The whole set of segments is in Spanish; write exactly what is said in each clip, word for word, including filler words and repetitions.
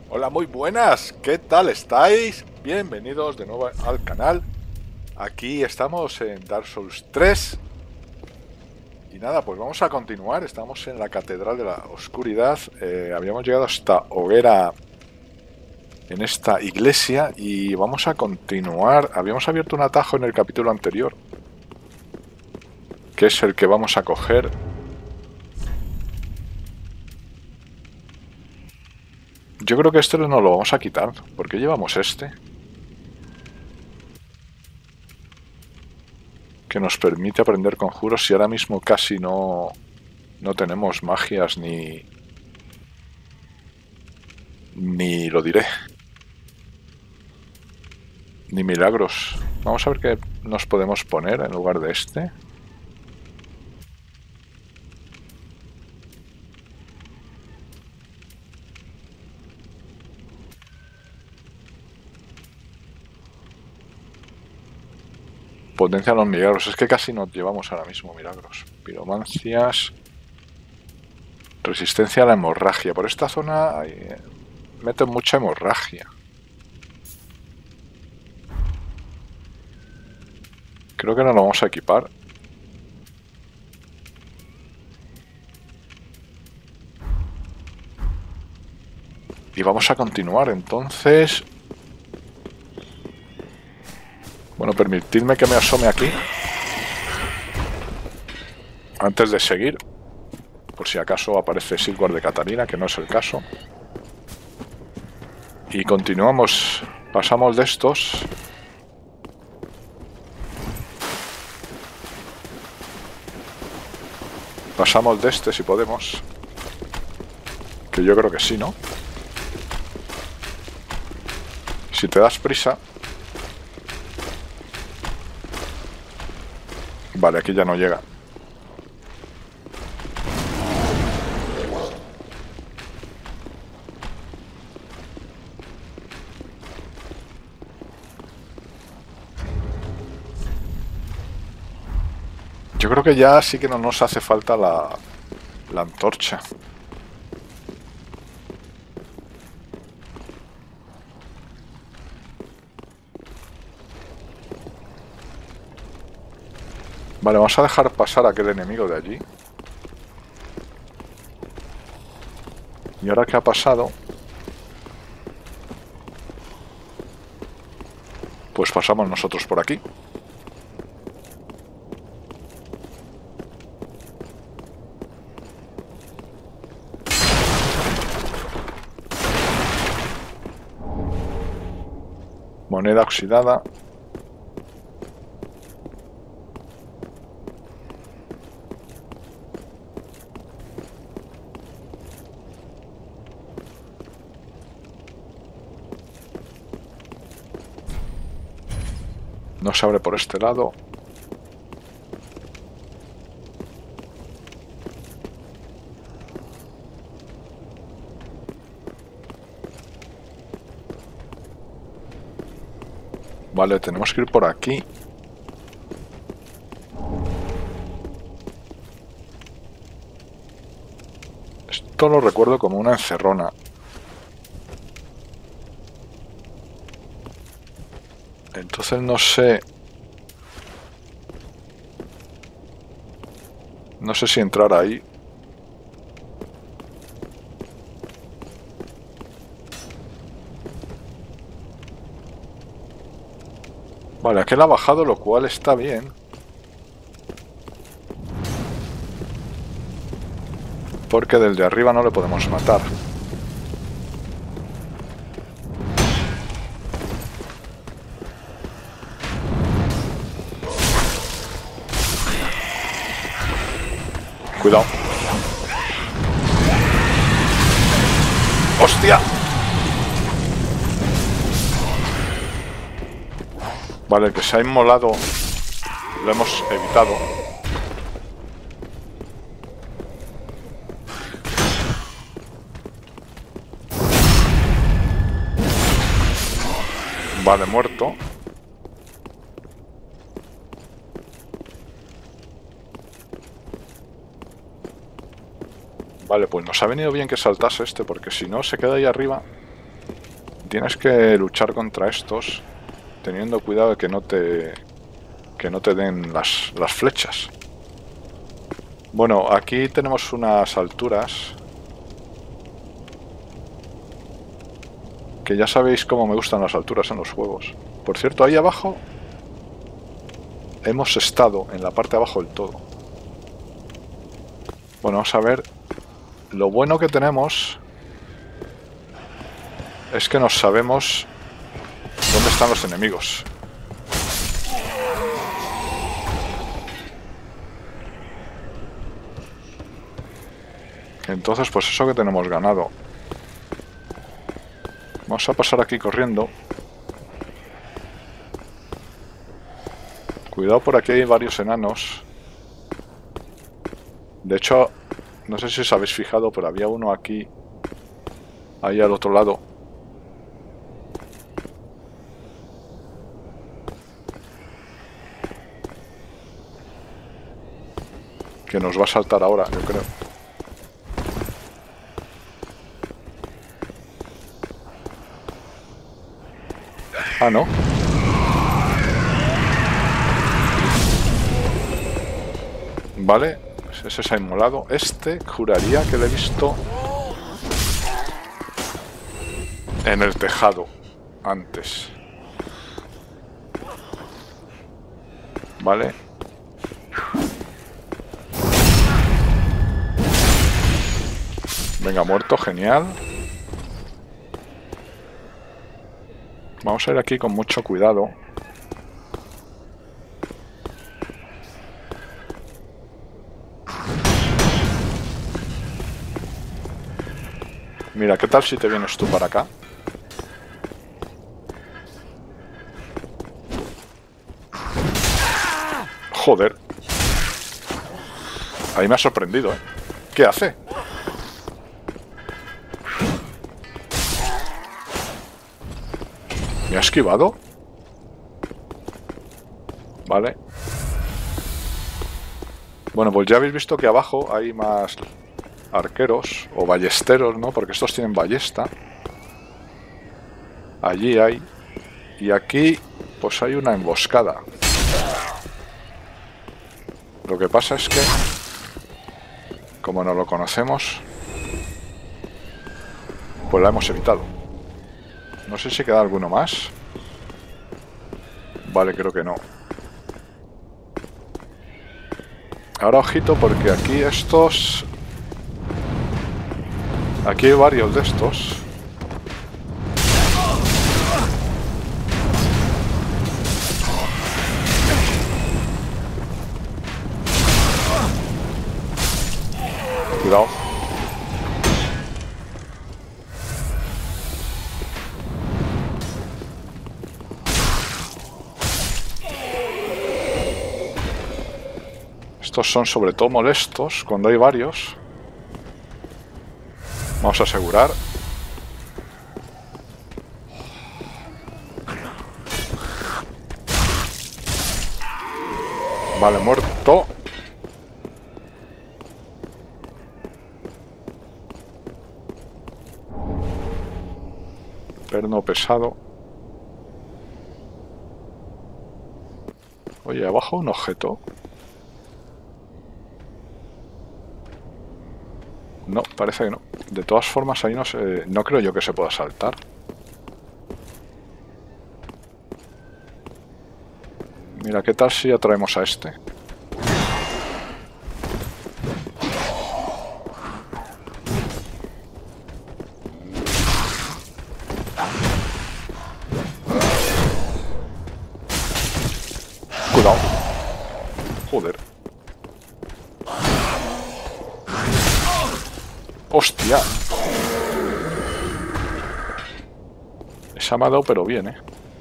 Hola, muy buenas, ¿qué tal estáis? Bienvenidos de nuevo al canal. Aquí estamos en Dark Souls tres. Y nada, pues vamos a continuar. Estamos en la Catedral de la Oscuridad. eh, Habíamos llegado hasta Hoguera en esta iglesia y vamos a continuar. Habíamos abierto un atajo en el capítulo anterior, que es el que vamos a coger. Yo creo que este no lo vamos a quitar. ¿Por qué llevamos este? Que nos permite aprender conjuros y ahora mismo casi no, no tenemos magias ni... Ni lo diré. Ni milagros. Vamos a ver qué nos podemos poner en lugar de este. Potencia los milagros. Es que casi no llevamos ahora mismo milagros. Piromancias. Resistencia a la hemorragia. Por esta zona hay... meten mucha hemorragia. Creo que no lo vamos a equipar. Y vamos a continuar, entonces... Bueno, permitidme que me asome aquí. Antes de seguir. Por si acaso aparece Sigward de Catarina, que no es el caso. Y continuamos. Pasamos de estos. Pasamos de este si podemos. Que yo creo que sí, ¿no? Si te das prisa. Vale, aquí ya no llega. Yo creo que ya sí que no nos hace falta la, la antorcha. Vale, vamos a dejar pasar a aquel enemigo de allí. Y ahora que ha pasado, pues pasamos nosotros por aquí. Moneda oxidada. No se abre por este lado. Vale, tenemos que ir por aquí. Esto lo recuerdo como una encerrona. Entonces no sé... No sé si entrar ahí. Vale, aquel ha bajado, lo cual está bien. Porque del de arriba no le podemos matar. Cuidado. ¡Hostia! Vale, el que se ha inmolado lo hemos evitado. Vale, muerto. Vale, pues nos ha venido bien que saltase este, porque si no se queda ahí arriba. tienes que luchar contra estos teniendo cuidado de que no te que no te den las, las flechas. Bueno, aquí tenemos unas alturas que ya sabéis cómo me gustan las alturas en los juegos. Por cierto, ahí abajo hemos estado, en la parte de abajo del todo. Bueno, vamos a ver. Lo bueno que tenemos es que nos sabemos dónde están los enemigos. Entonces, pues eso que tenemos ganado. Vamos a pasar aquí corriendo. Cuidado, por aquí hay varios enanos. De hecho, no sé si os habéis fijado, pero había uno aquí, ahí al otro lado. Que nos va a saltar ahora, yo creo. Ah, no. Vale, ese se ha inmolado. Este juraría que lo he visto en el tejado antes. Vale. Venga, muerto, genial. Vamos a ir aquí con mucho cuidado. Mira, ¿qué tal si te vienes tú para acá? Joder. Ahí me ha sorprendido, ¿eh? ¿Qué hace? ¿Me ha esquivado? Vale. Bueno, pues ya habéis visto que abajo hay más arqueros o ballesteros, ¿no? Porque estos tienen ballesta. Allí hay. Y aquí, pues hay una emboscada. Lo que pasa es que, como no lo conocemos, pues la hemos evitado. No sé si queda alguno más. Vale, creo que no. Ahora ojito, porque aquí estos... Aquí hay varios de estos. Cuidado. Estos son sobre todo molestos cuando hay varios. Vamos a asegurar. Vale, muerto. Perno pesado. Oye, abajo un objeto. No, parece que no. De todas formas, ahí no se... No creo yo que se pueda saltar. Mira, ¿qué tal si atraemos a este? Cuidado. Joder. ¡Hostia! Esa me ha dado pero bien, ¿eh?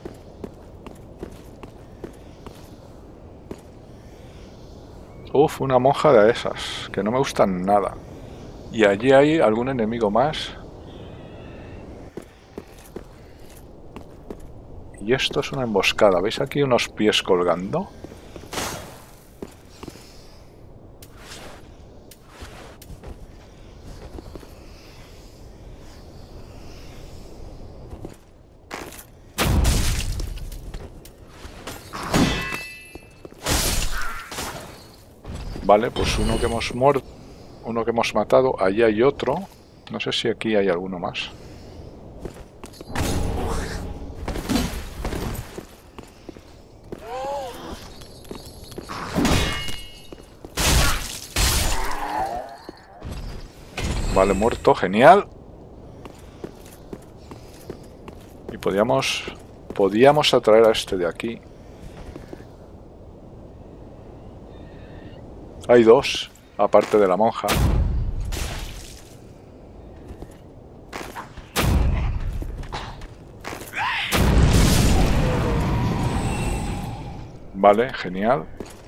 Uf, una monja de esas, que no me gustan nada. Y allí hay algún enemigo más. Y esto es una emboscada. ¿Veis aquí unos pies colgando? Vale, pues uno que hemos muerto, uno que hemos matado. Allí hay otro. No sé si aquí hay alguno más. Vale, muerto, genial. Y podíamos, podíamos atraer a este de aquí. Hay dos, aparte de la monja. Vale, genial.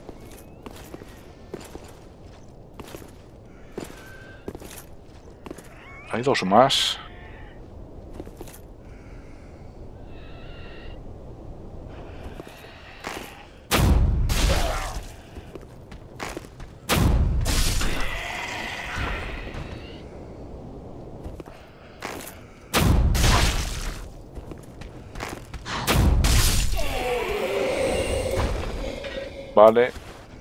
Hay dos más. Vale.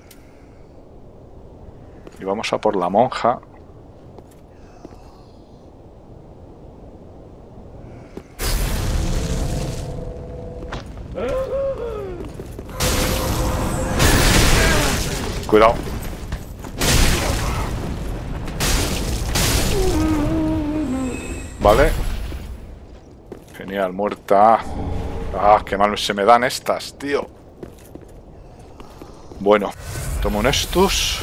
Y vamos a por la monja. Cuidado. Vale. Genial, muerta. Ah, qué mal se me dan estas, tío. Bueno, tomo un estus.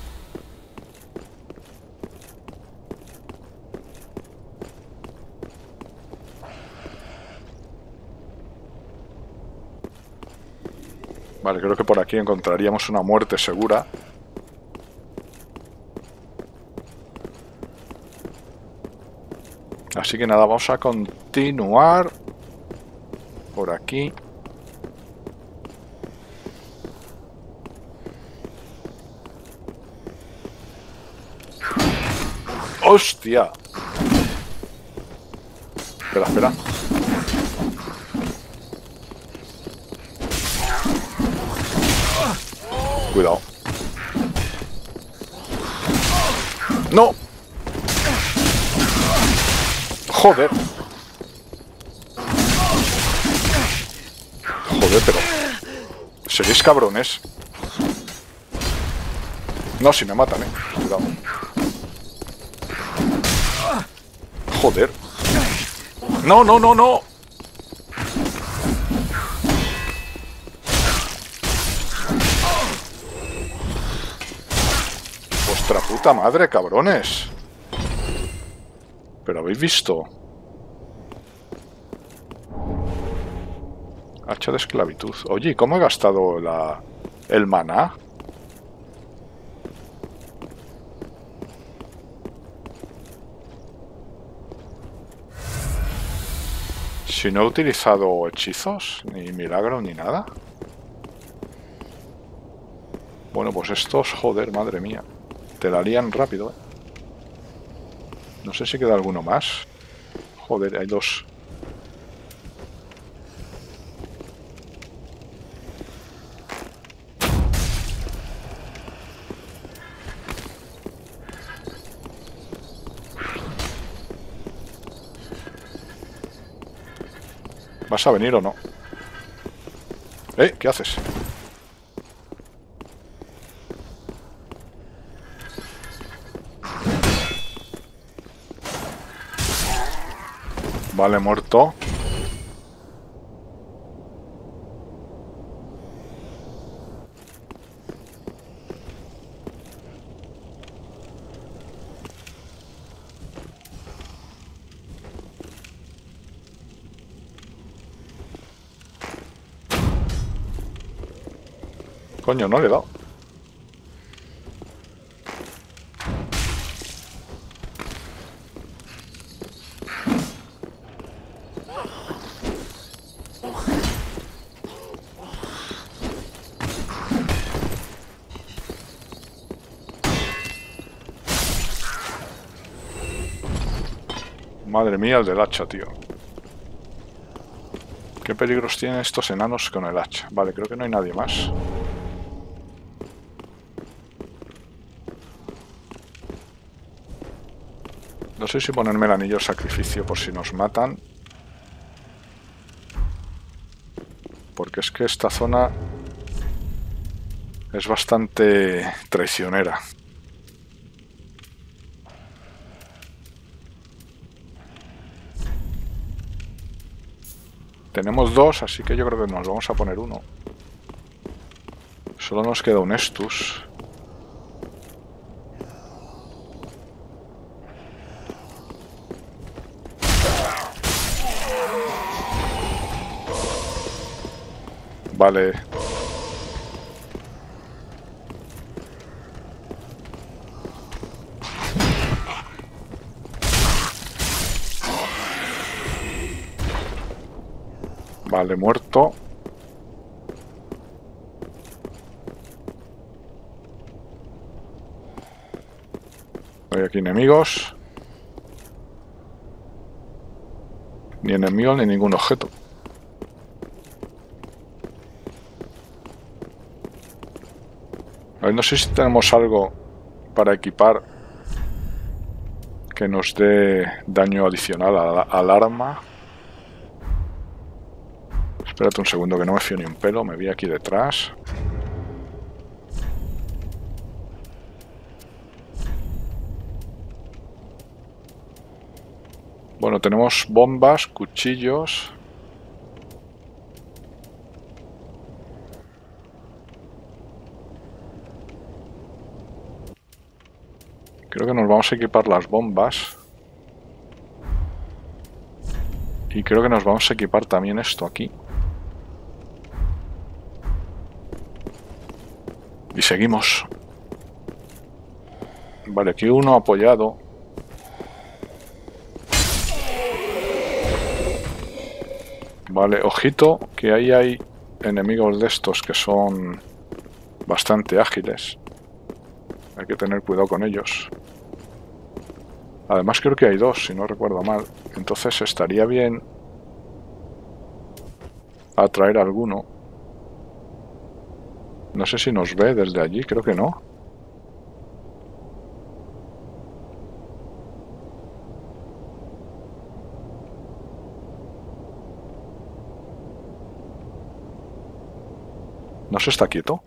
Vale, creo que por aquí encontraríamos una muerte segura. Así que nada, vamos a continuar por aquí. ¡Hostia! Espera, espera. Cuidado. ¡No! Joder. Joder, pero... ¿seréis cabrones? No, si me matan, eh. Cuidado. Joder. No, no, no, no. Vuestra puta madre, cabrones. ¿Pero habéis visto? Hacha de esclavitud. Oye, ¿cómo he gastado la... el maná? Si no he utilizado hechizos, ni milagro, ni nada. Bueno, pues estos, joder, madre mía. Te la lían rápido, eh. No sé si queda alguno más. Joder, hay dos. ¿Vas a venir o no? ¿Eh? ¿Qué haces? Vale, muerto. Coño, no le he dado. Madre mía, el del hacha, tío. ¿Qué peligros tienen estos enanos con el hacha? Vale, creo que no hay nadie más. sé si ponerme el anillo de sacrificio por si nos matan. Porque es que esta zona es bastante traicionera. Tenemos dos, así que yo creo que nos vamos a poner uno. Solo nos queda un Estus. Vale. Vale, muerto. Hay aquí enemigos. Ni enemigos ni ningún objeto. A ver, no sé si tenemos algo para equipar que nos dé daño adicional al, al arma. Espérate un segundo que no me fío ni un pelo, me vi aquí detrás. Bueno, tenemos bombas, cuchillos. Creo que nos vamos a equipar las bombas. Y creo que nos vamos a equipar también esto aquí. Y seguimos. Vale, aquí uno apoyado. Vale, ojito, que ahí hay enemigos de estos que son bastante ágiles. Hay que tener cuidado con ellos. Además creo que hay dos, si no recuerdo mal. Entonces estaría bien atraer a alguno. No sé si nos ve desde allí, creo que no. ¿No se está quieto?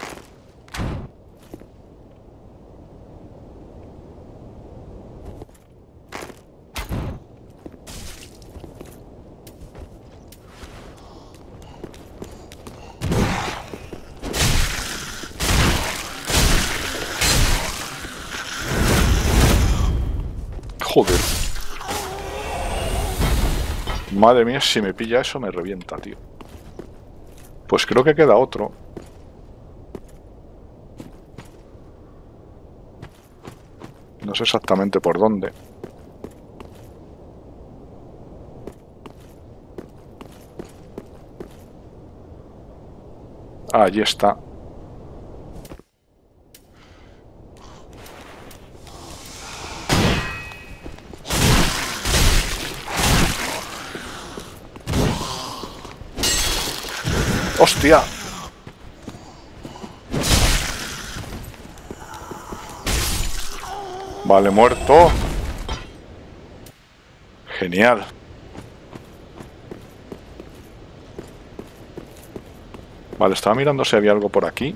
Joder. Madre mía, si me pilla eso me revienta, tío. Pues creo que queda otro. No sé exactamente por dónde. Ah, allí está. ¡Hostia! Vale, muerto. Genial. Vale, estaba mirando si había algo por aquí.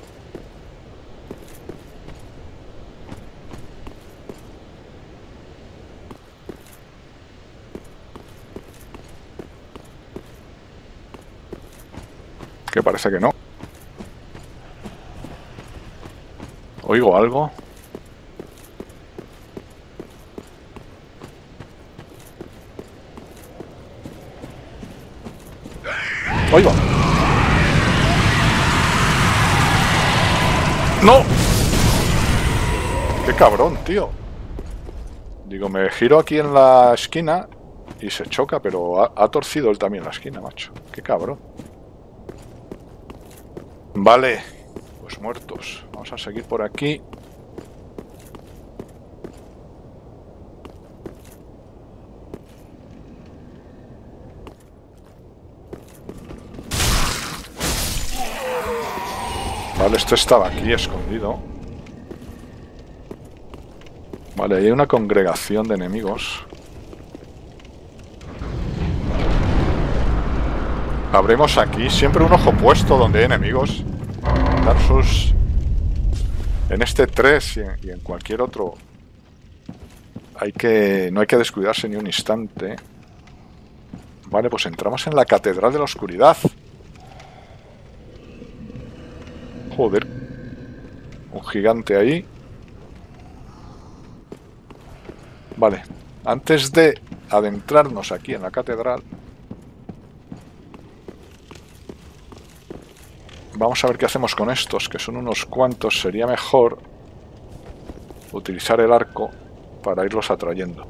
Que parece que no. Oigo algo. Oigo. ¡No! ¡Qué cabrón, tío! Digo, me giro aquí en la esquina y se choca, pero ha, ha torcido él también la esquina, macho. ¡Qué cabrón! Vale, pues muertos. Vamos a seguir por aquí. Vale, este estaba aquí escondido. Vale, hay una congregación de enemigos. Habremos aquí siempre un ojo puesto donde hay enemigos. Dark Souls, en este tres y en, y en cualquier otro, hay que, no hay que descuidarse ni un instante. Vale, pues entramos en la Catedral de la Oscuridad. Joder. Un gigante ahí. Vale. Antes de adentrarnos aquí en la catedral, vamos a ver qué hacemos con estos, que son unos cuantos. Sería mejor utilizar el arco para irlos atrayendo.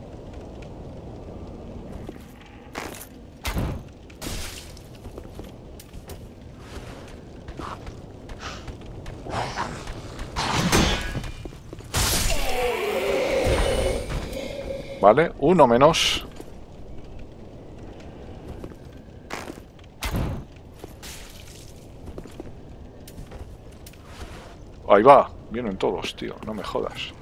Vale, uno menos. Ahí va, vienen todos, tío, no me jodas.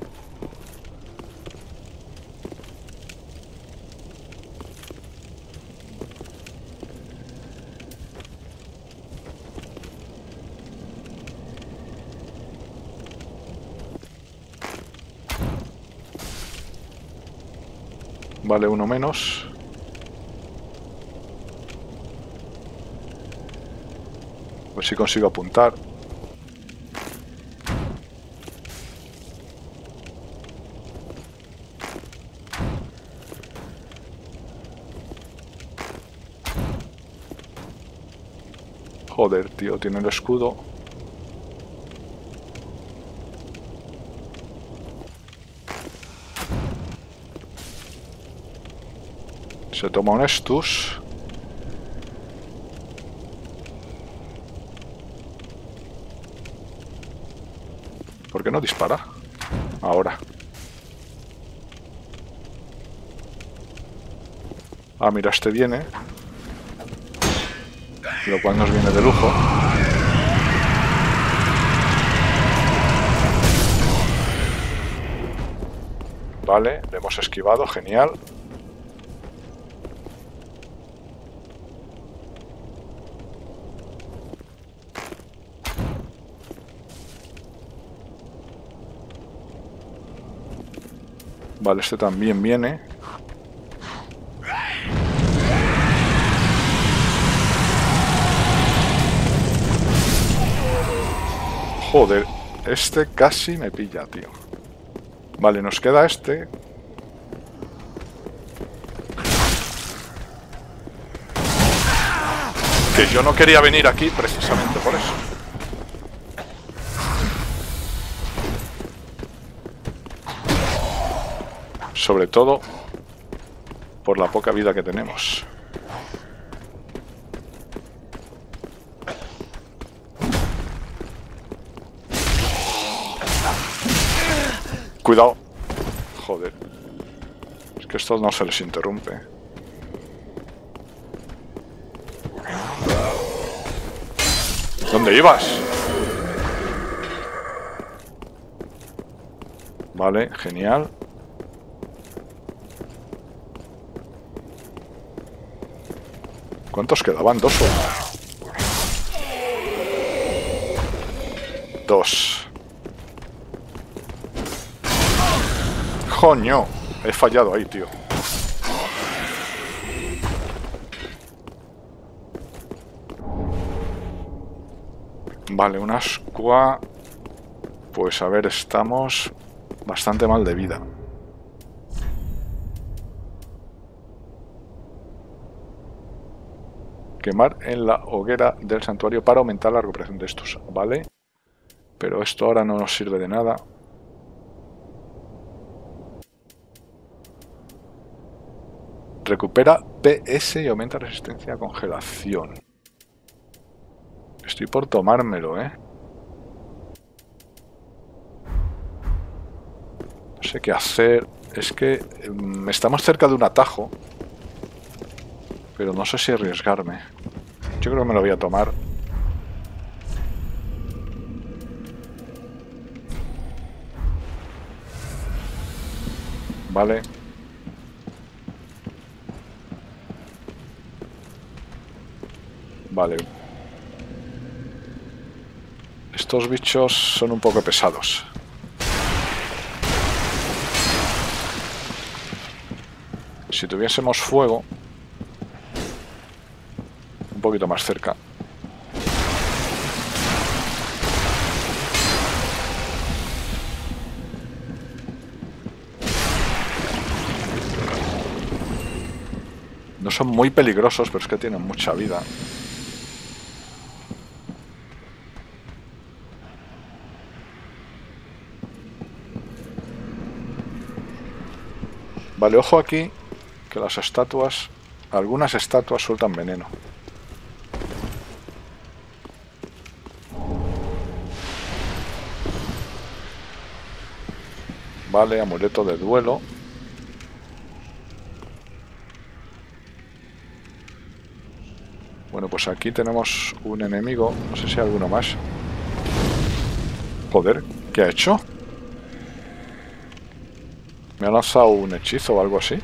Vale, uno menos. A ver si consigo apuntar. Joder, tío, tiene el escudo. Se toma un Estus. ¿Por qué no dispara? Ahora. Ah, mira, este viene. Lo cual nos viene de lujo. Vale, le hemos esquivado, genial. Vale, este también viene. Joder, este casi me pilla, tío. Vale, nos queda este. Que yo no quería venir aquí precisamente por eso. Sobre todo por la poca vida que tenemos. Cuidado. Joder. Es que esto no se les interrumpe. ¿Dónde ibas? Vale, genial. ¿Cuántos quedaban? ¿Dos o uno? Dos. ¡Coño! He fallado ahí, tío. Vale, una ascua. Pues a ver, estamos bastante mal de vida. Quemar en la hoguera del santuario para aumentar la recuperación de estos. Vale. Pero esto ahora no nos sirve de nada. Recupera P S y aumenta resistencia a congelación. Estoy por tomármelo, ¿eh? No sé qué hacer. Es que um, estamos cerca de un atajo. Pero no sé si arriesgarme. Yo creo que me lo voy a tomar. Vale. Vale. Estos bichos son un poco pesados. Si tuviésemos fuego un poquito más cerca. No son muy peligrosos, pero es que tienen mucha vida. Vale, ojo aquí, que las estatuas, algunas estatuas sueltan veneno. Vale, amuleto de duelo. Bueno, pues aquí tenemos un enemigo, no sé si hay alguno más. Joder, ¿qué ha hecho? ¿Me ha lanzado un hechizo o algo así?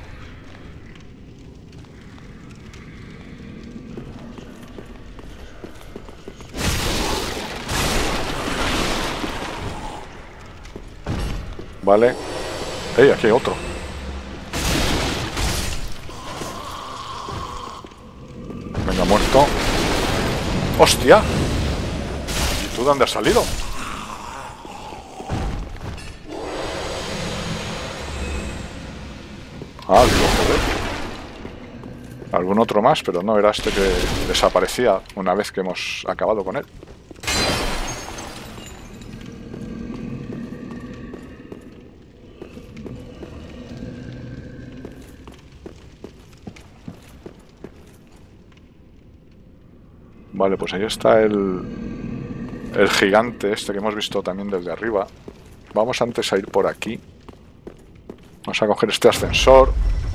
Vale. ¡Ey! Aquí hay otro. Venga, muerto. ¡Hostia! ¿Y tú dónde has salido? Ah, digo, joder. Algún otro más, pero no, era este que desaparecía una vez que hemos acabado con él. Vale, pues ahí está el, el gigante este que hemos visto también desde arriba. Vamos antes a ir por aquí. Vamos a coger este ascensor.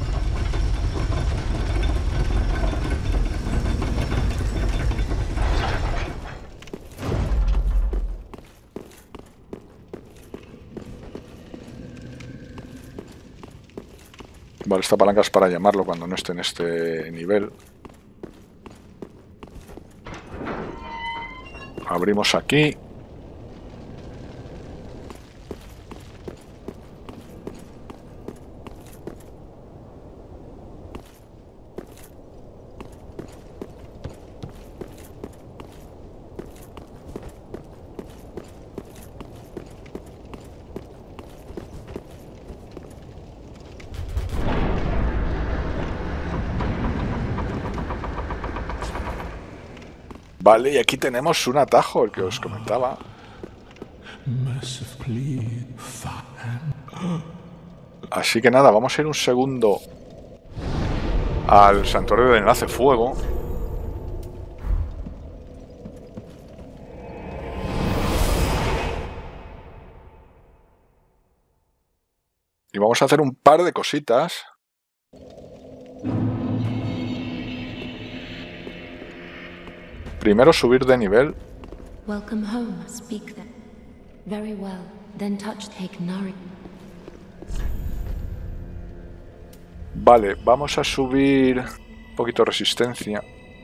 Vale, esta palanca es para llamarlo cuando no esté en este nivel. Abrimos aquí. Vale, y aquí tenemos un atajo, el que os comentaba. Así que nada, vamos a ir un segundo al santuario del enlace fuego. Y vamos a hacer un par de cositas. Primero subir de nivel. Welcome home, speak then. Very well, then touch take Nari. Vale, vamos a subir un poquito resistencia.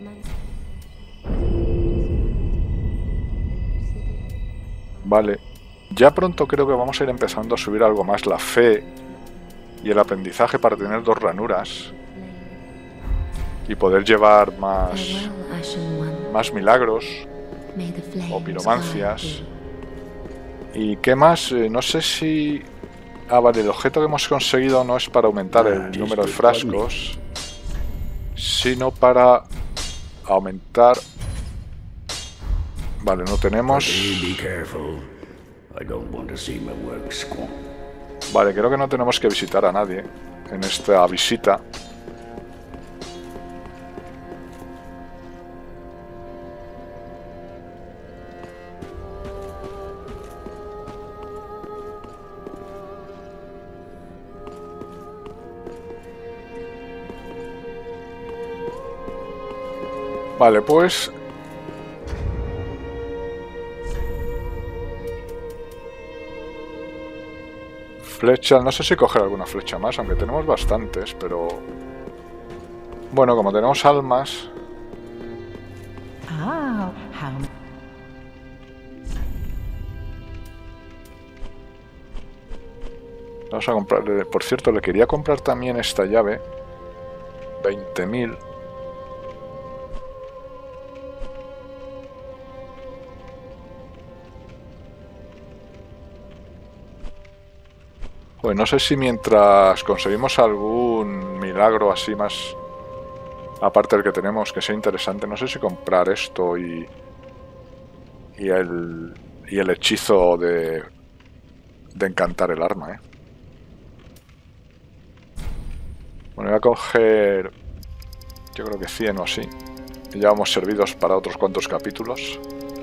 Vale, ya pronto creo que vamos a ir empezando a subir algo más la fe y el aprendizaje para tener dos ranuras y poder llevar más, más milagros o piromancias. ¿Y qué más? Eh, no sé si... Ah, vale, el objeto que hemos conseguido no es para aumentar el número de frascos, sino para aumentar... Vale, no tenemos... Vale, creo que no tenemos que visitar a nadie en esta visita. Vale, pues... Flecha, no sé si coger alguna flecha más, aunque tenemos bastantes, pero... Bueno, como tenemos almas... Ah, how... Vamos a comprar... Por cierto, le quería comprar también esta llave. veinte mil. Pues no sé si mientras conseguimos algún milagro así más, aparte del que tenemos, que sea interesante, no sé si comprar esto y y el y el hechizo de de encantar el arma, ¿eh? Bueno, voy a coger, yo creo que cien o así. Y ya vamos servidos para otros cuantos capítulos.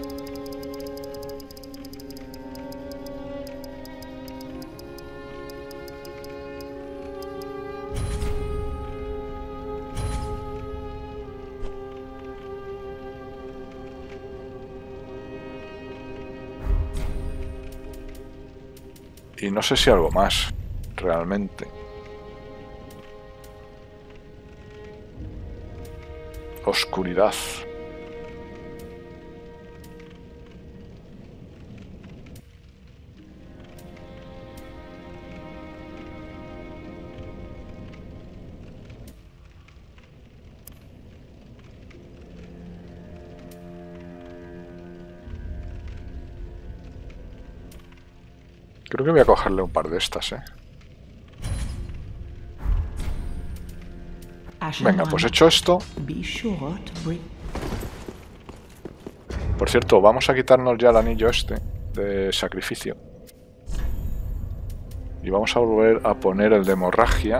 Y no sé si algo más, realmente. Oscuridad. Creo que voy a cogerle un par de estas, ¿eh? Venga, pues hecho esto... Por cierto, vamos a quitarnos ya el anillo este de sacrificio. Y vamos a volver a poner el de hemorragia.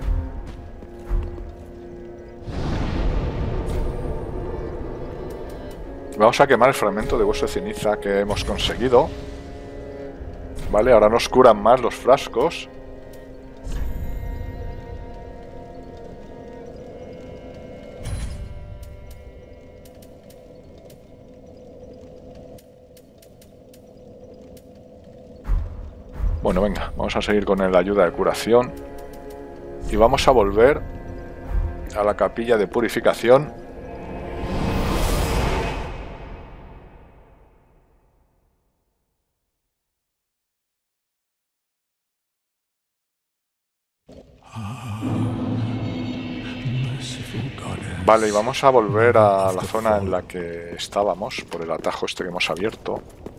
Vamos a quemar el fragmento de hueso de ceniza que hemos conseguido. Vale, ahora nos curan más los frascos. Bueno, venga, vamos a seguir con la ayuda de curación. Y vamos a volver a la capilla de purificación. Vale, y vamos a volver a la zona en la que estábamos, por el atajo este que hemos abierto.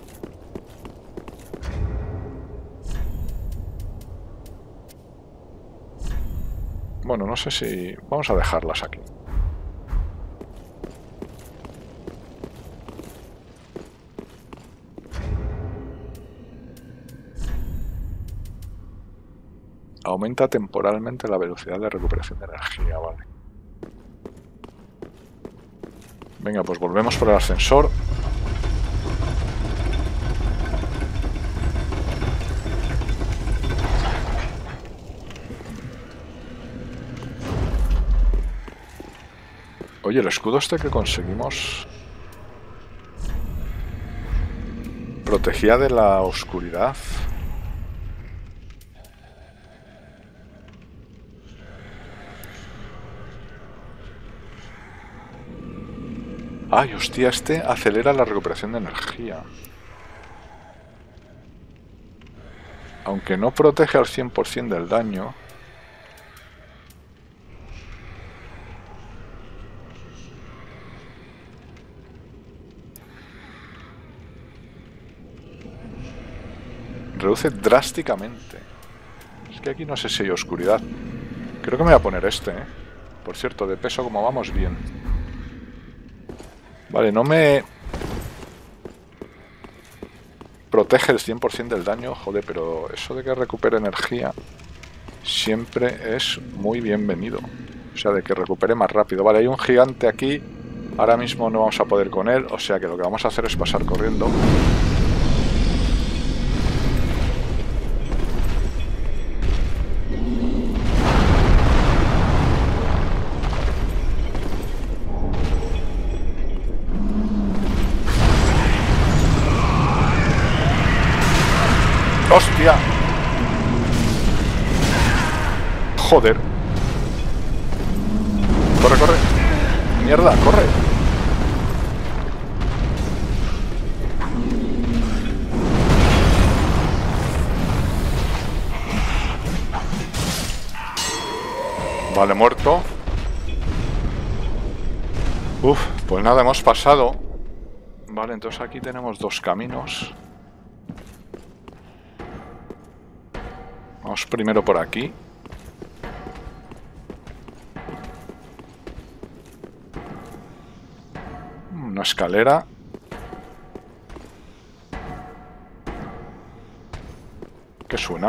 Bueno, no sé si... Vamos a dejarlas aquí. Aumenta temporalmente la velocidad de recuperación de energía, vale. Venga, pues volvemos por el ascensor. Oye, el escudo este que conseguimos protegía de la oscuridad. Ay, hostia, este acelera la recuperación de energía. Aunque no protege al cien por cien del daño. Reduce drásticamente. Es que aquí no sé si hay oscuridad. Creo que me voy a poner este, ¿eh? Por cierto, de peso como vamos bien. Vale, no me protege el cien por cien del daño, joder, pero eso de que recupere energía siempre es muy bienvenido. O sea, de que recupere más rápido. Vale, hay un gigante aquí. Ahora mismo no vamos a poder con él, o sea que lo que vamos a hacer es pasar corriendo. ¡Hostia! Joder. Corre, corre. Mierda, corre. Vale, muerto. Uf, pues nada, hemos pasado. Vale, entonces aquí tenemos dos caminos. Vamos primero por aquí. Una escalera. ¿Qué suena?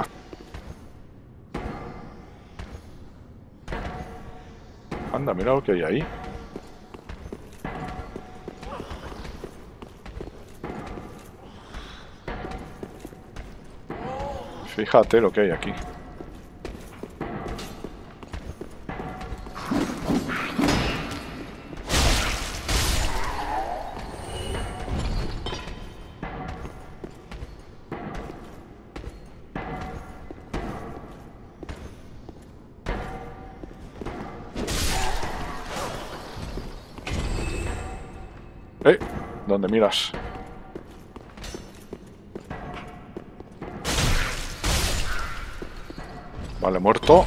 Anda, mira lo que hay ahí. Fíjate lo que hay aquí. ¿Eh? ¿Dónde miras? Vale, muerto.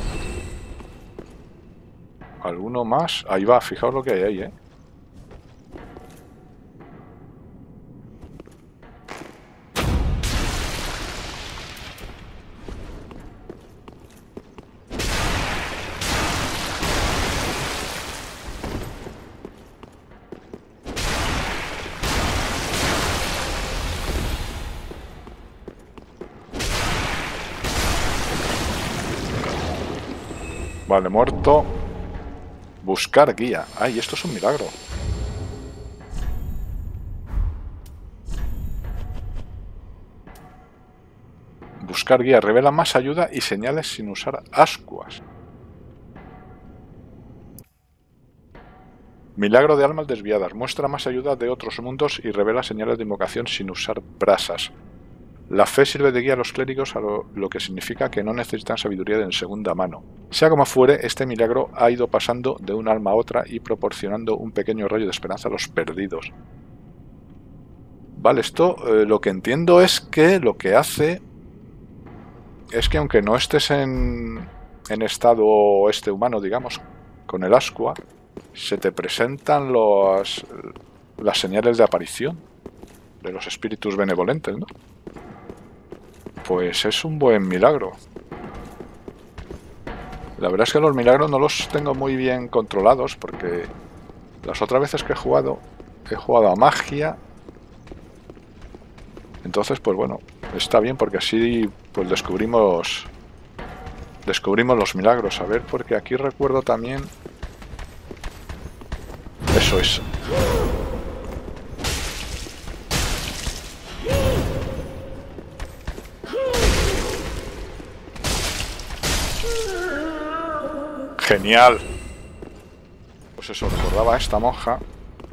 ¿Alguno más? Ahí va, fijaos lo que hay ahí, ¿eh? Vale, muerto. Buscar guía. Ay, esto es un milagro. Buscar guía. Revela más ayuda y señales sin usar ascuas. Milagro de almas desviadas. Muestra más ayuda de otros mundos y revela señales de invocación sin usar brasas. La fe sirve de guía a los clérigos, a lo, lo que significa que no necesitan sabiduría de segunda mano. Sea como fuere, este milagro ha ido pasando de un alma a otra y proporcionando un pequeño rayo de esperanza a los perdidos. Vale, esto eh, lo que entiendo es que lo que hace es que aunque no estés en, en estado este humano, digamos, con el ascua, se te presentan los, las señales de aparición de los espíritus benevolentes, ¿no? Pues es un buen milagro. La verdad es que los milagros no los tengo muy bien controlados porque las otras veces que he jugado, he jugado a magia. Entonces, pues bueno, está bien porque así pues descubrimos descubrimos los milagros. A ver, porque aquí recuerdo también... Eso es. Genial. Pues eso, recordaba a esta monja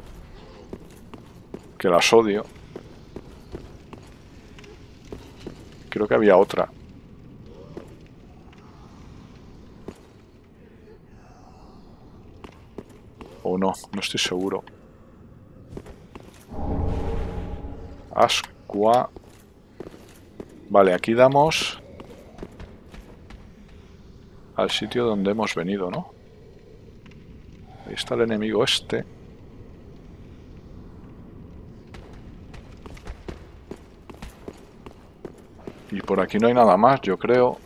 que las odio. Creo que había otra. O no, no estoy seguro. Ascua. Vale, aquí damos al sitio donde hemos venido, ¿no? Ahí está el enemigo este. Y por aquí no hay nada más, yo creo.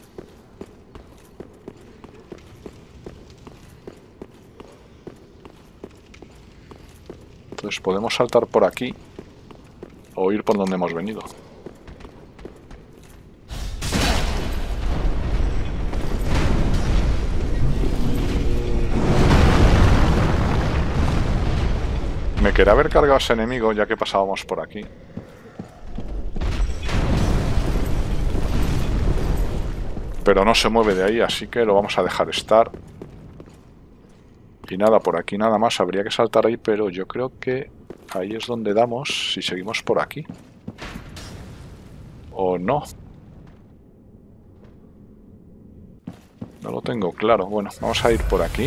Entonces podemos saltar por aquí o ir por donde hemos venido. Me quería haber cargado a ese enemigo ya que pasábamos por aquí. Pero no se mueve de ahí, así que lo vamos a dejar estar. Y nada, por aquí nada más. Habría que saltar ahí, pero yo creo que ahí es donde damos si seguimos por aquí. ¿O no? No lo tengo claro. Bueno, vamos a ir por aquí.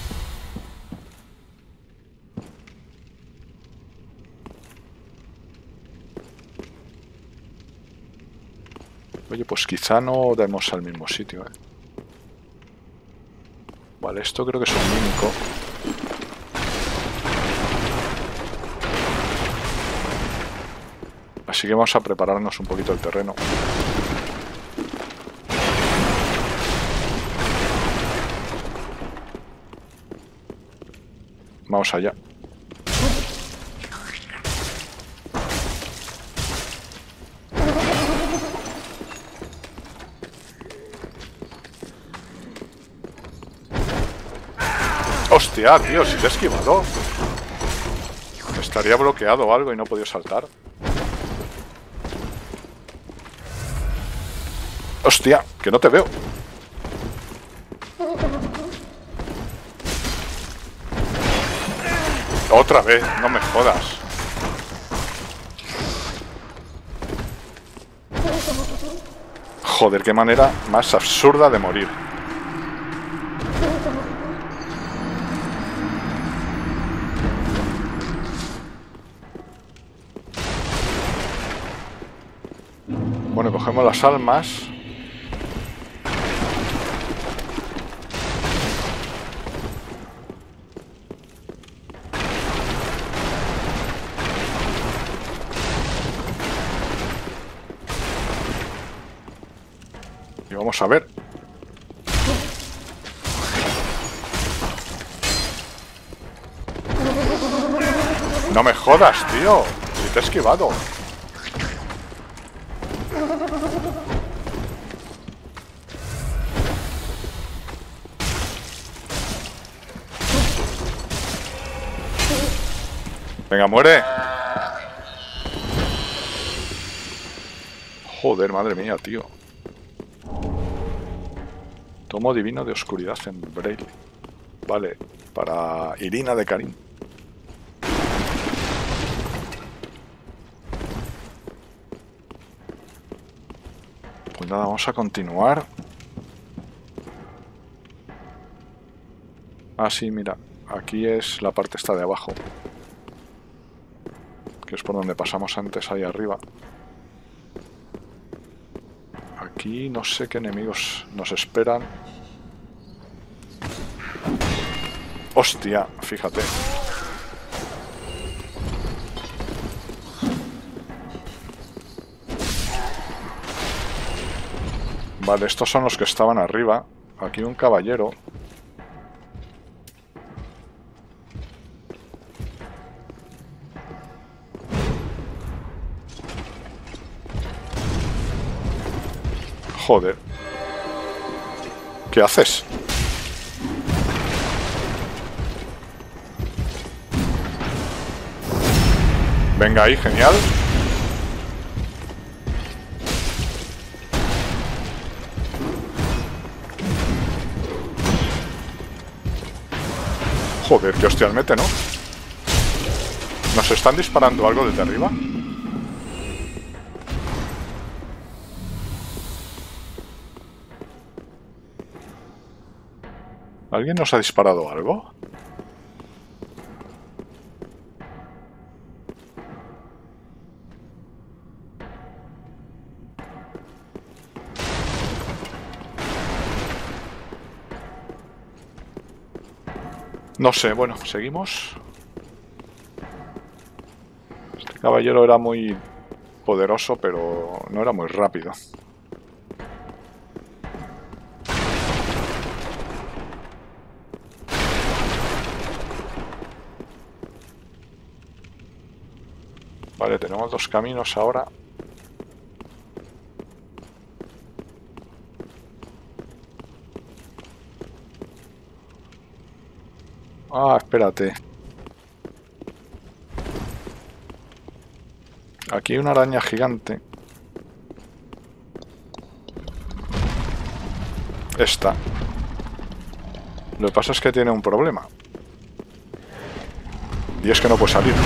Oye, pues quizá no demos al mismo sitio, ¿eh? Vale, esto creo que es un mímico. Así que vamos a prepararnos un poquito el terreno. Vamos allá. Hostia, tío, si te he esquivado. Estaría bloqueado o algo y no he podido saltar. Hostia, que no te veo. Otra vez, no me jodas. Joder, qué manera más absurda de morir. Bueno, cogemos las almas. Y vamos a ver. No me jodas, tío. Si te he esquivado. Venga, muere. Joder, madre mía, tío. Tomo divino de oscuridad en Braille. Vale, para Irina de Karim. Pues nada, vamos a continuar. Ah, sí, mira. Aquí es la parte esta de abajo. Que es por donde pasamos antes, ahí arriba. Aquí no sé qué enemigos nos esperan. Hostia, fíjate. Vale, estos son los que estaban arriba. Aquí un caballero. Joder. ¿Qué haces? Venga ahí, genial. Joder, qué hostia mete, ¿no? ¿Nos están disparando algo desde arriba? ¿Alguien nos ha disparado algo? No sé, bueno, seguimos. Este caballero era muy poderoso, pero no era muy rápido. Vale, tenemos dos caminos ahora. Ah, espérate. Aquí hay una araña gigante. Esta. Lo que pasa es que tiene un problema. Y es que no puede salir.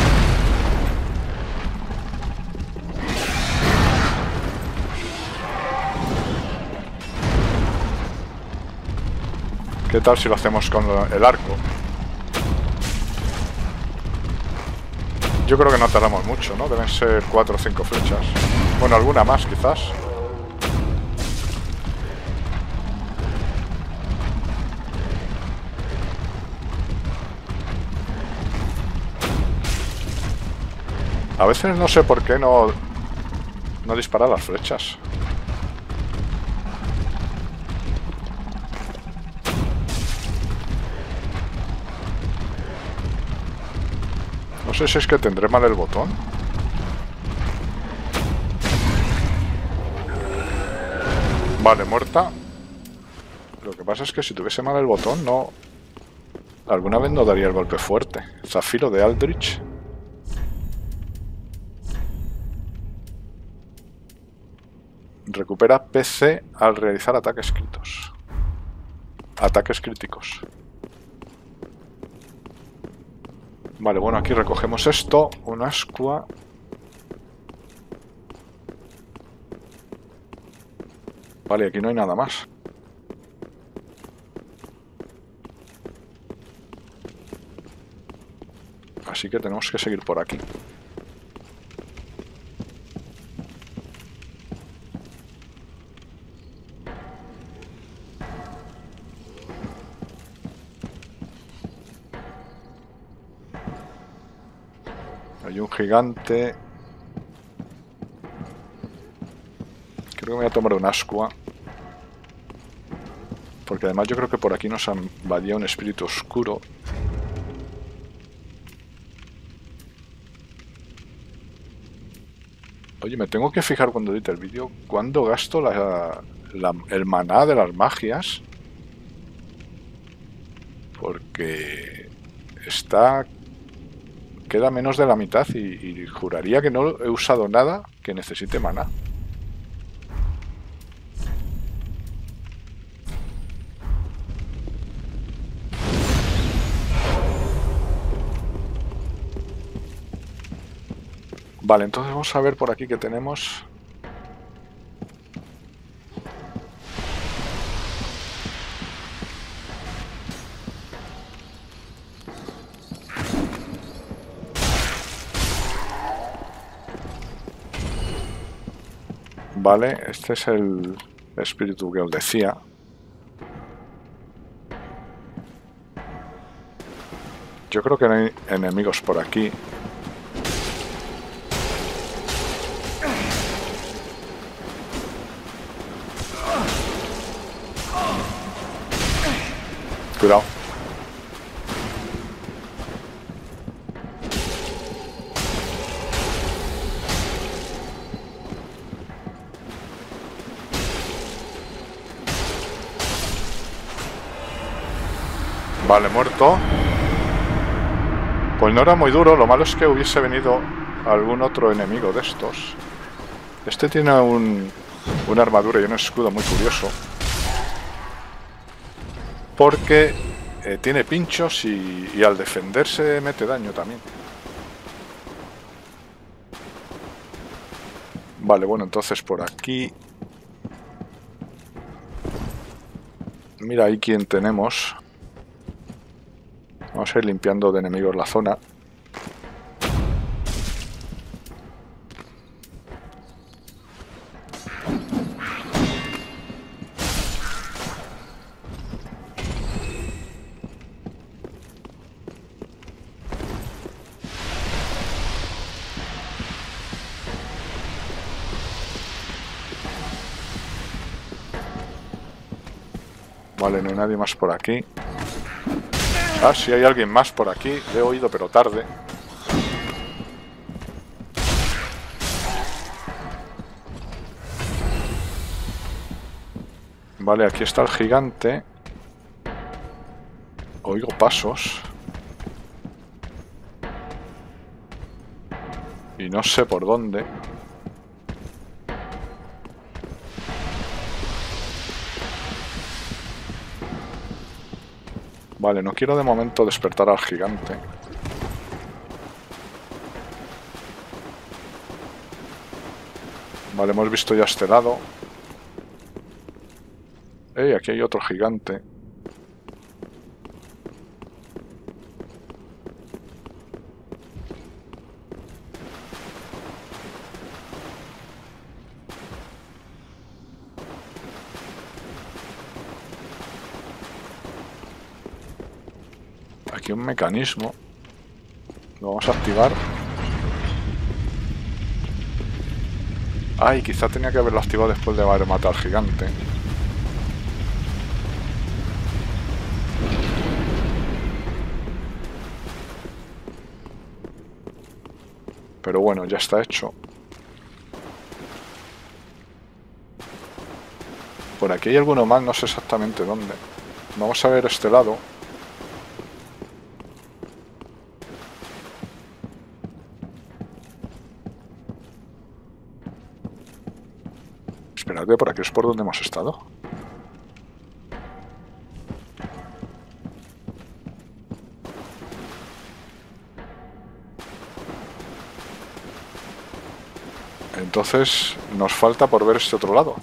¿Qué tal si lo hacemos con el arco? Yo creo que no tardamos mucho, ¿no? Deben ser cuatro o cinco flechas. Bueno, alguna más quizás. A veces no sé por qué no, no dispara las flechas. No sé si es que tendré mal el botón. Vale, muerta. Lo que pasa es que si tuviese mal el botón, no... Alguna vez no daría el golpe fuerte. Zafiro de Aldrich. Recupera P C al realizar ataques críticos. Ataques críticos. Vale, bueno, aquí recogemos esto. Un ascua. Vale, aquí no hay nada más. Así que tenemos que seguir por aquí. Hay un gigante. Creo que me voy a tomar un ascua. Porque además yo creo que por aquí nos invadía un espíritu oscuro. Oye, me tengo que fijar cuando edite el vídeo cuándo gasto la, la, el maná de las magias. Porque está... Queda menos de la mitad y, y juraría que no he usado nada que necesite maná. Vale, entonces vamos a ver por aquí que tenemos. Vale, este es el espíritu que os decía. Yo creo que no hay enemigos por aquí. Cuidado. Vale, muerto. Pues no era muy duro, lo malo es que hubiese venido algún otro enemigo de estos. Este tiene un, una armadura y un escudo muy curioso. Porque eh, tiene pinchos y, y al defenderse mete daño también. Vale, bueno, entonces por aquí... Mira ahí quién tenemos. Vamos a ir limpiando de enemigos la zona. Vale, no hay nadie más por aquí. Ah, sí, hay alguien más por aquí. Le he oído, pero tarde. Vale, aquí está el gigante. Oigo pasos. Y no sé por dónde. Vale, no quiero de momento despertar al gigante. Vale, hemos visto ya este lado. ¡Ey! Aquí hay otro gigante. aquí un mecanismo. Lo vamos a activar. Ay, quizá tenía que haberlo activado después de haber matado al gigante. Pero bueno, ya está hecho. Por aquí hay alguno más, no sé exactamente dónde. Vamos a ver este lado. Espérate, por aquí es por donde hemos estado. Entonces nos falta por ver este otro lado.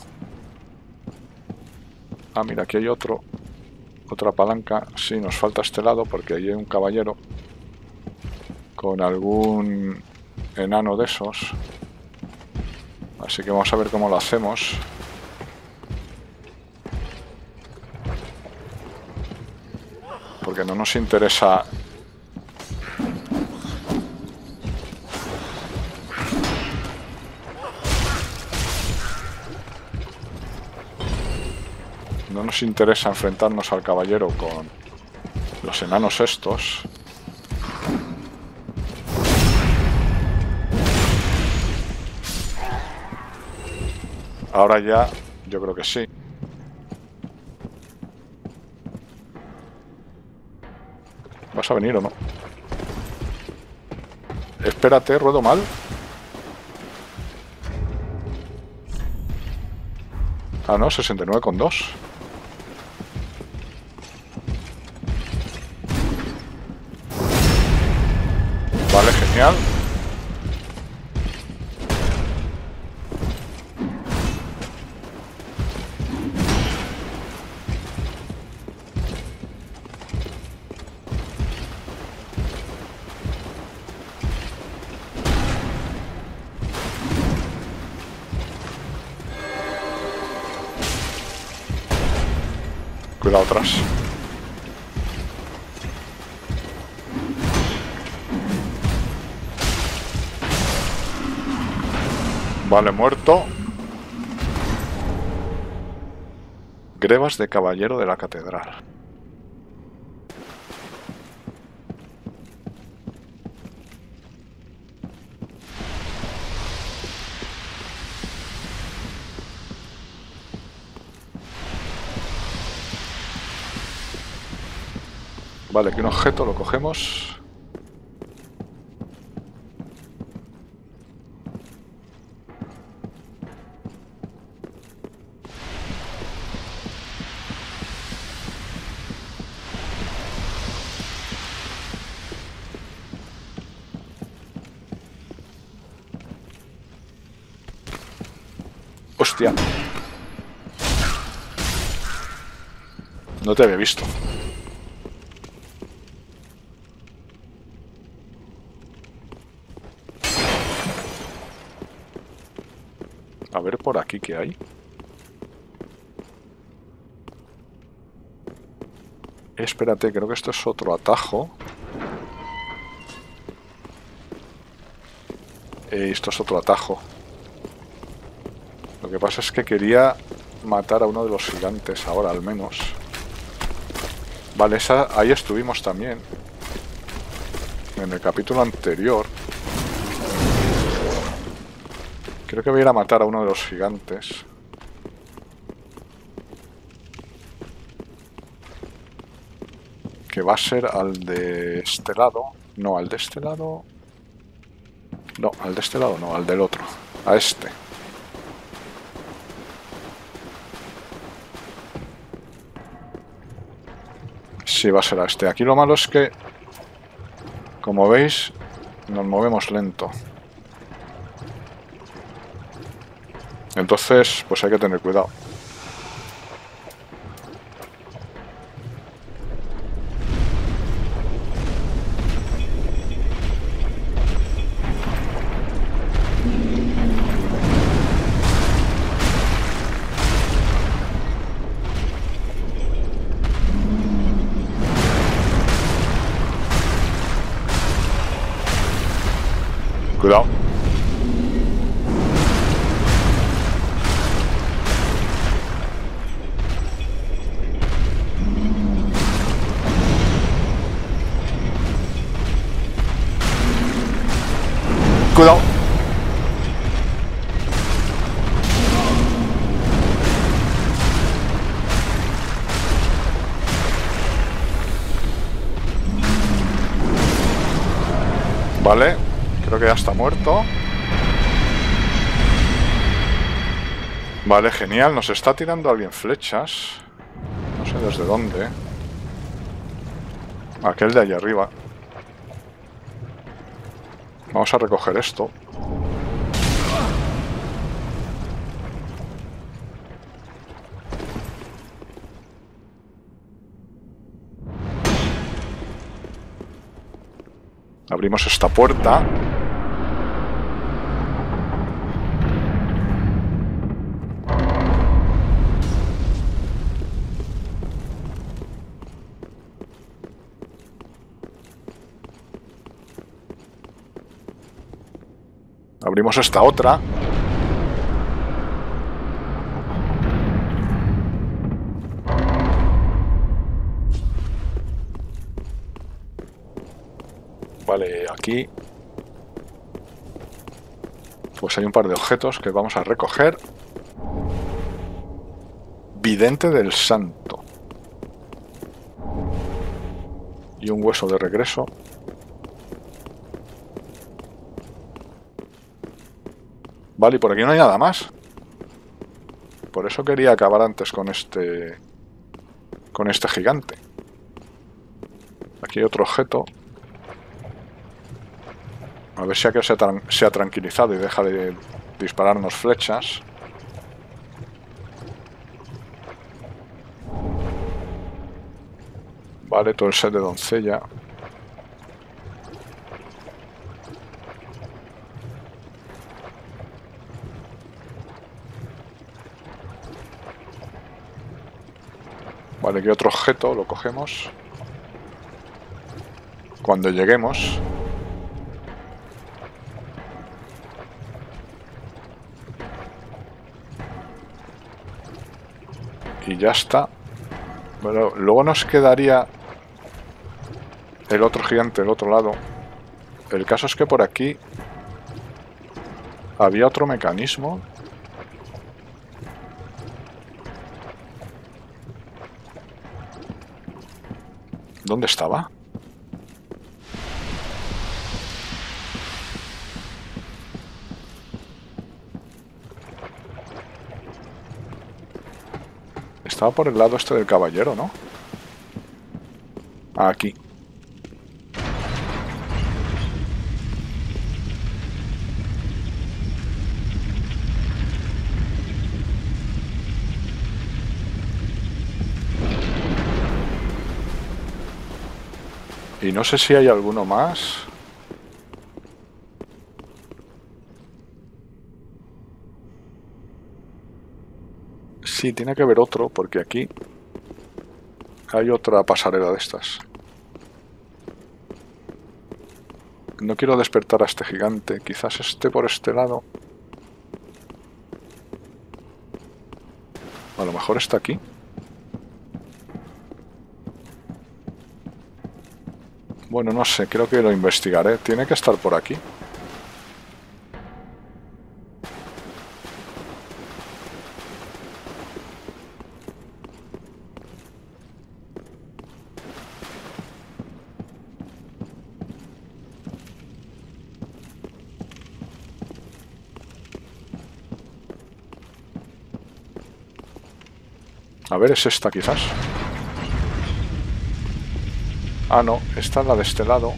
Ah, mira, aquí hay otro. Otra palanca. Sí, nos falta este lado porque ahí hay un caballero con algún enano de esos. Así que vamos a ver cómo lo hacemos. Porque no nos interesa... No nos interesa enfrentarnos al caballero con los enanos estos. Ahora ya, yo creo que sí. ¿Vas a venir o no? Espérate, ruedo mal. Ah, no, sesenta y nueve coma dos. Vale, genial. Cuidado atrás. Vale, muerto. Grebas de caballero de la catedral. Vale, aquí un objeto, lo cogemos. Hostia. No te había visto. A ver por aquí qué hay. Espérate, creo que esto es otro atajo. Eh, esto es otro atajo. Lo que pasa es que quería matar a uno de los gigantes ahora, al menos. Vale, esa, ahí estuvimos también. En el capítulo anterior. Creo que voy a ir a matar a uno de los gigantes. Que va a ser al de este lado. No, al de este lado. No, al de este lado no, al del otro. A este. Sí, va a ser a este. Aquí lo malo es que, como veis, nos movemos lento. Entonces, pues hay que tener cuidado. Cuidado. Cuidado. Vale, creo que ya está muerto. Vale, genial. Nos está tirando alguien flechas. No sé desde dónde. Aquel de allá arriba. Vamos a recoger esto. Abrimos esta puerta. Abrimos esta otra. Vale, aquí pues hay un par de objetos que vamos a recoger. Vidente del Santo. Y un hueso de regreso. Vale, y por aquí no hay nada más. Por eso quería acabar antes con este... con este gigante. Aquí hay otro objeto. A ver si aquel se, tra se ha tranquilizado y deja de dispararnos flechas. Vale, todo el set de doncella. Vale, aquí otro objeto, lo cogemos. Cuando lleguemos. Y ya está. Bueno, luego nos quedaría el otro gigante del otro lado. El caso es que por aquí había otro mecanismo. ¿Dónde estaba? Estaba por el lado este del caballero, ¿no? Aquí. Y no sé si hay alguno más. Sí, tiene que haber otro, porque aquí hay otra pasarela de estas. No quiero despertar a este gigante. Quizás esté por este lado. A lo mejor está aquí. Bueno, no sé, creo que lo investigaré. Tiene que estar por aquí. A ver, es esta quizás. Ah, no, esta es la de este lado.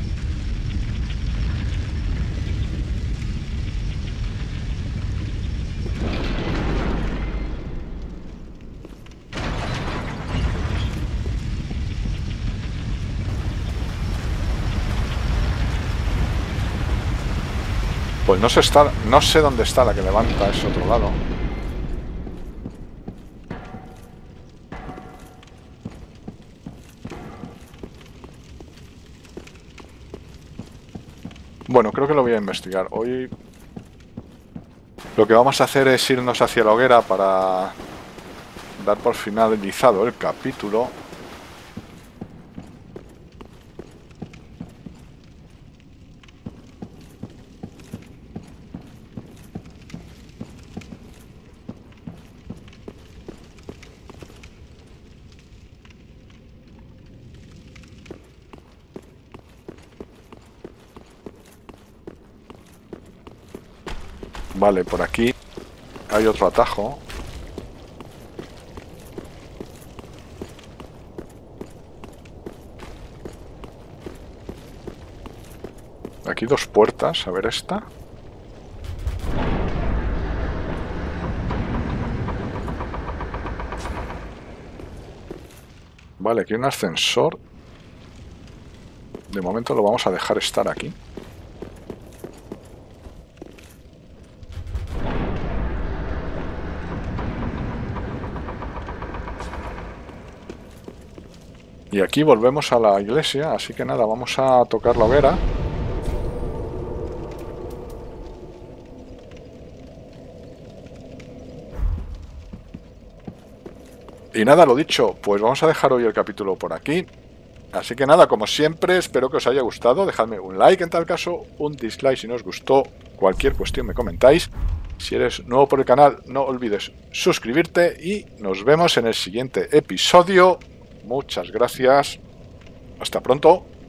Pues no sé, está, no sé dónde está la que levanta ese otro lado. Bueno, creo que lo voy a investigar. Hoy lo que vamos a hacer es irnos hacia la hoguera para dar por finalizado el capítulo. Vale, por aquí hay otro atajo. Aquí dos puertas, a ver esta. Vale, aquí hay un ascensor. De momento lo vamos a dejar estar aquí. Y aquí volvemos a la iglesia, así que nada, vamos a tocar la hoguera. Y nada, lo dicho, pues vamos a dejar hoy el capítulo por aquí. Así que nada, como siempre, espero que os haya gustado. Dejadme un like en tal caso, un dislike si no os gustó. Cualquier cuestión me comentáis. Si eres nuevo por el canal, no olvides suscribirte y nos vemos en el siguiente episodio. Muchas gracias. Hasta pronto.